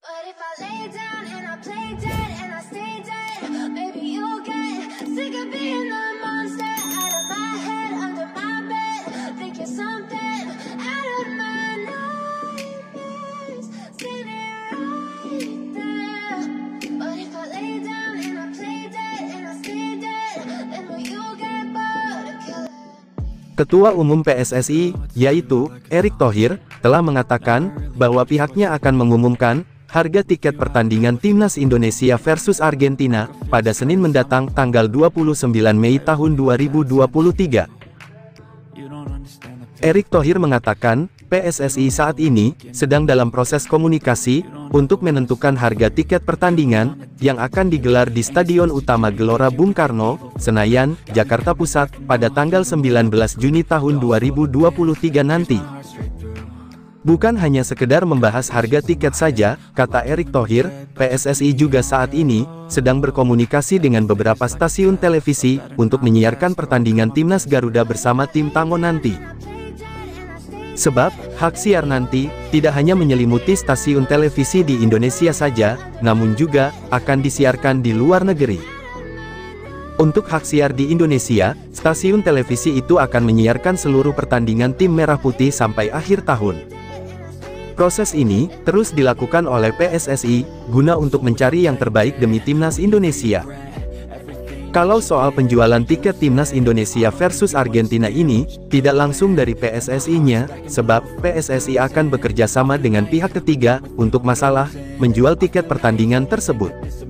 But if I lay down and I play dead and I stay dead, maybe you'll get sick of being the monster out of my head, under my bed. Think you're something out of my nightmares, standing right there. But if I lay down and I play dead and I stay dead, then will you get bored of killing? Ketua Umum PSSI, yaitu Erick Thohir, telah mengatakan bahwa pihaknya akan mengumumkan harga tiket pertandingan Timnas Indonesia versus Argentina pada Senin mendatang tanggal 29 Mei tahun 2023. Erick Thohir mengatakan, PSSI saat ini sedang dalam proses komunikasi untuk menentukan harga tiket pertandingan yang akan digelar di Stadion Utama Gelora Bung Karno, Senayan, Jakarta Pusat pada tanggal 19 Juni tahun 2023 nanti. Bukan hanya sekedar membahas harga tiket saja, kata Erick Thohir, PSSI juga saat ini sedang berkomunikasi dengan beberapa stasiun televisi untuk menyiarkan pertandingan Timnas Garuda bersama tim Tango nanti. Sebab, hak siar nanti tidak hanya menyelimuti stasiun televisi di Indonesia saja, namun juga akan disiarkan di luar negeri. Untuk hak siar di Indonesia, stasiun televisi itu akan menyiarkan seluruh pertandingan tim Merah Putih sampai akhir tahun. Proses ini terus dilakukan oleh PSSI guna untuk mencari yang terbaik demi Timnas Indonesia. Kalau soal penjualan tiket Timnas Indonesia versus Argentina ini tidak langsung dari PSSI-nya, sebab PSSI akan bekerja sama dengan pihak ketiga untuk masalah menjual tiket pertandingan tersebut.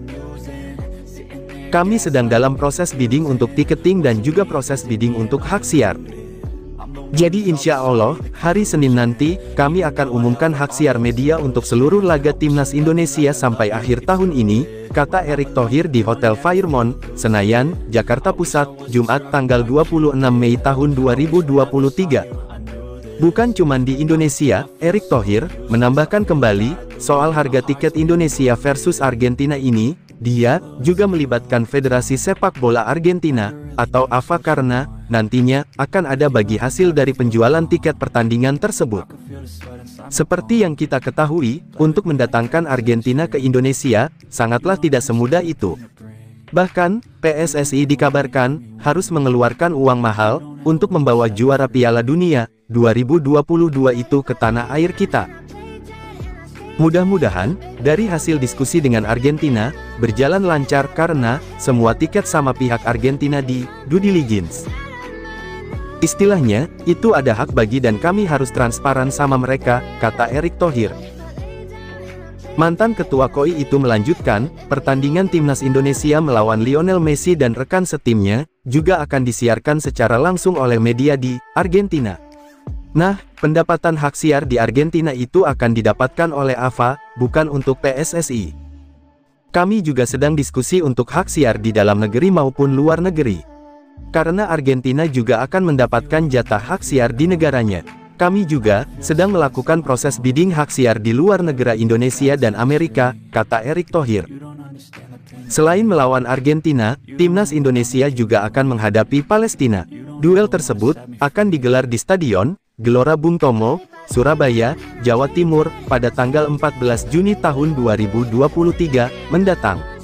Kami sedang dalam proses bidding untuk tiketing dan juga proses bidding untuk hak siar. Jadi insya Allah, hari Senin nanti, kami akan umumkan hak siar media untuk seluruh laga Timnas Indonesia sampai akhir tahun ini, kata Erick Thohir di Hotel Fairmont, Senayan, Jakarta Pusat, Jumat tanggal 26 Mei tahun 2023. Bukan cuma di Indonesia, Erick Thohir menambahkan kembali, soal harga tiket Indonesia versus Argentina ini, dia juga melibatkan Federasi Sepak Bola Argentina, atau AFA karena, nantinya, akan ada bagi hasil dari penjualan tiket pertandingan tersebut. Seperti yang kita ketahui, untuk mendatangkan Argentina ke Indonesia, sangatlah tidak semudah itu. Bahkan, PSSI dikabarkan, harus mengeluarkan uang mahal, untuk membawa juara Piala Dunia 2022 itu ke tanah air kita. Mudah-mudahan, dari hasil diskusi dengan Argentina, berjalan lancar karena, semua tiket sama pihak Argentina di due diligence. Istilahnya, itu ada hak bagi dan kami harus transparan sama mereka, kata Erick Thohir. Mantan Ketua KOI itu melanjutkan, pertandingan Timnas Indonesia melawan Lionel Messi dan rekan setimnya, juga akan disiarkan secara langsung oleh media di Argentina. Nah, pendapatan hak siar di Argentina itu akan didapatkan oleh AFA, bukan untuk PSSI. Kami juga sedang diskusi untuk hak siar di dalam negeri maupun luar negeri. Karena Argentina juga akan mendapatkan jatah hak siar di negaranya. Kami juga sedang melakukan proses bidding hak siar di luar negara Indonesia dan Amerika, kata Erick Thohir. Selain melawan Argentina, Timnas Indonesia juga akan menghadapi Palestina. Duel tersebut akan digelar di Stadion Gelora Bung Tomo, Surabaya, Jawa Timur, pada tanggal 14 Juni tahun 2023 mendatang.